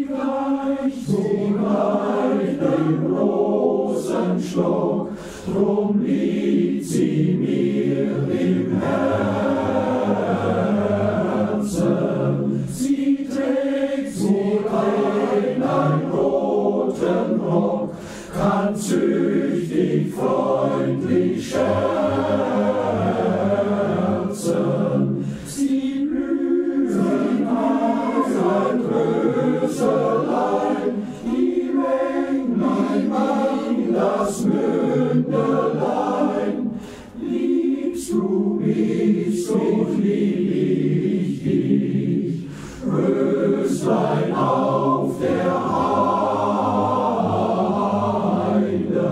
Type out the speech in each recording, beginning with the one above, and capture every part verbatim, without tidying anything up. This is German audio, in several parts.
gleicht, sie gleicht dem Rosenstock, drum liegt sie mir im Herzen. Sie trägt so ein, ein roten Rock, kann züchtig, freundlich scherzen. Sie blüht als ein Röselein, die Mänglein an das Mündelein. Liebst du mich, so lieb ich dich, Röslein auf der Heide.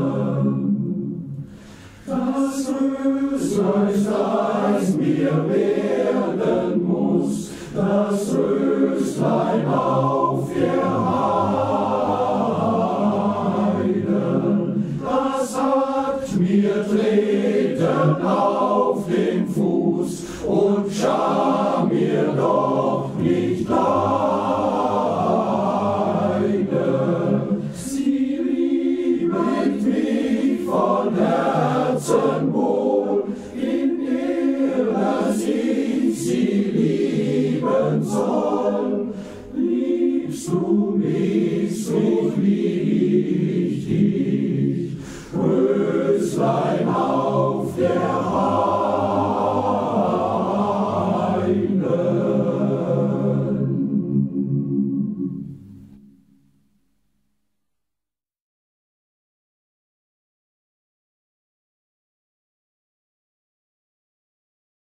Das Röslein, das mir werden muss, das Röslein auf der Heide, das hat mir Treten auf den Fuß und scham mir doch nicht leide. Sie liebt mich von Herzen wohl, in ihrer Sicht sie lieben soll. Liebst du mich?